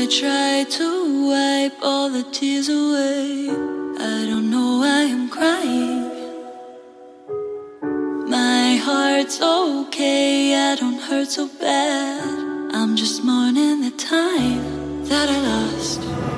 I try to wipe all the tears away. I don't know why I'm crying. My heart's okay, I don't hurt so bad. I'm just mourning the time that I lost.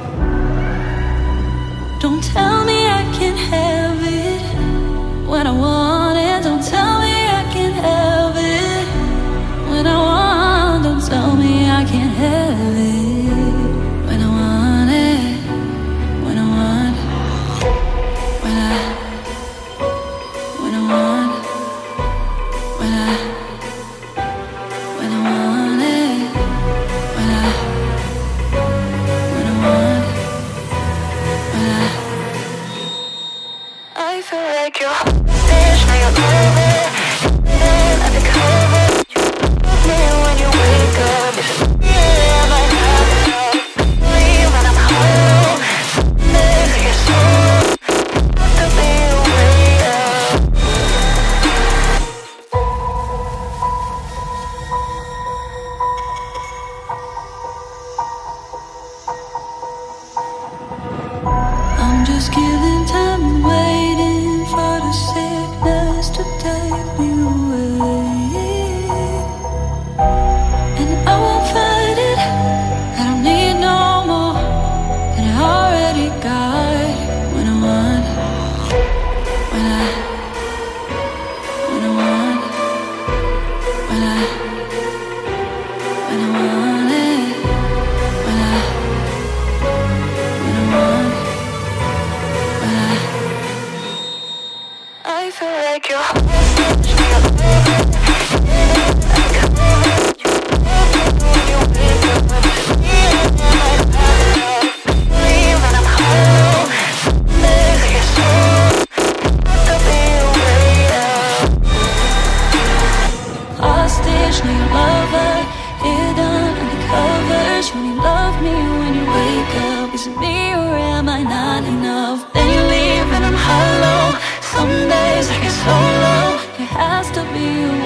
Don't tell me I can't have it when I want it. Don't tell me I can't have it when I want. Don't tell me I can't have it when I want it. When I want. When I want. When I want it. When I want. I feel like you're hostage, now you're over. Then undercover, you love me when you wake up. Yeah, I might have enough. Leave when I'm hollow. Days I get so have to be a way up. I'm just killing time and waiting for the sickness to take me away. And I won't fight it, I don't need no more than I already got. When I want. When I want. When I want it. When I want. I feel like you're hostage, now you're over. Undercover, you love me when you wake up. Yeah, I might have enough. Leave when I'm hollow. Days I get so have to be a way up. Hostage, now your lover, hidden under covers. When you love me when you wake up, is it me or am I not enough? Then you leave and I'm hollow. Some days I get so low, there has to be a